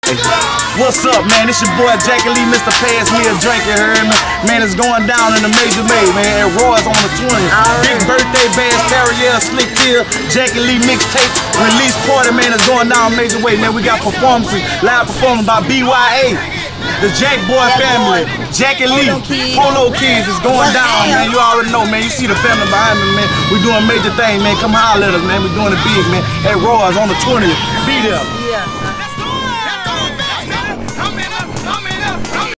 What's up, man? It's your boy Jackie Lee, Mr. Pass Me a Drink, you heard me? Man, it's going down in the Major May, man. At Roy's on the 20th. Big birthday, Bass Terrier, Slick Tear, Jackie Lee mixtape, release party, man. It's going down Major Way, man. We got performances, live performance by BYA, the Jack Boy family, Jackie Lee, Polo Kids is going down, man. You already know, man. You see the family behind me, man. We doing major things, man. Come holler at us, man. We doing it big, man. At Roy's on the 20th. Be there.